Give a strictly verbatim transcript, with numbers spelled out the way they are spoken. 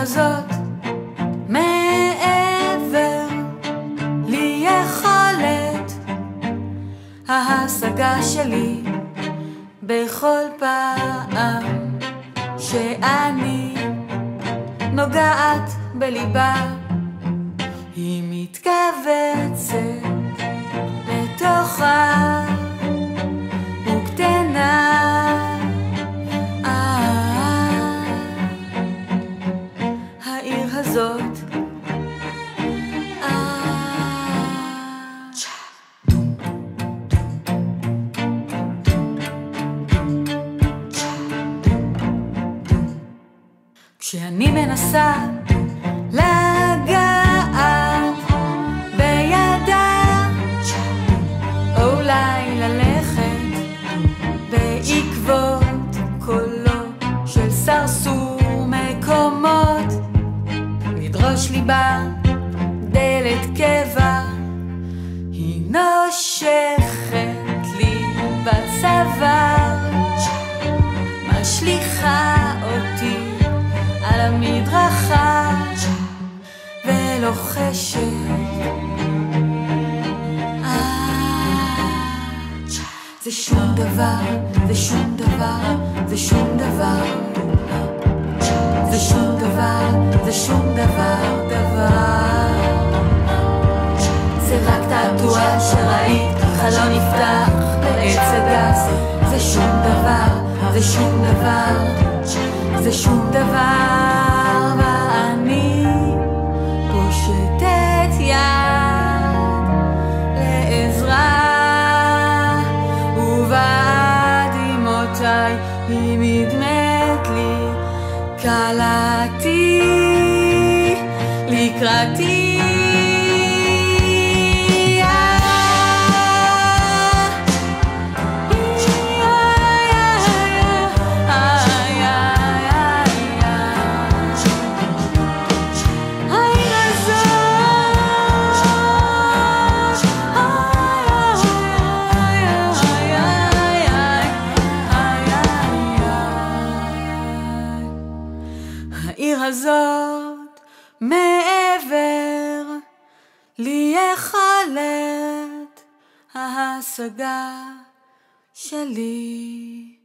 הזאת מעבר לי יכולת ההשגה שלי בכל פעם שאני נוגעת בליבה היא מתכווצת לתוכה וקטנה. העיר הזאת כשאני מנסה לגעת בידה או אולי ללכת בעקבות קולו של סרסור מקומות לדרוש ליבה דלת קבע היא נושכת לי בצוואר משליחה אותי על המדרכה ולוחשת זה שום דבר, זה שום דבר, זה שום דבר זה שום דבר, זה שום דבר, דבר זה רק תעתוע שראית, חלון נפתח בעץ הגס זה שום דבר, זה שום דבר זה שום דבר ואני פושטת יד לעזרה ובעד אמותיי היא נדמת לי קלעתי לקראתי העיר הזאת מעבר לי יכולת ההשגה שלי.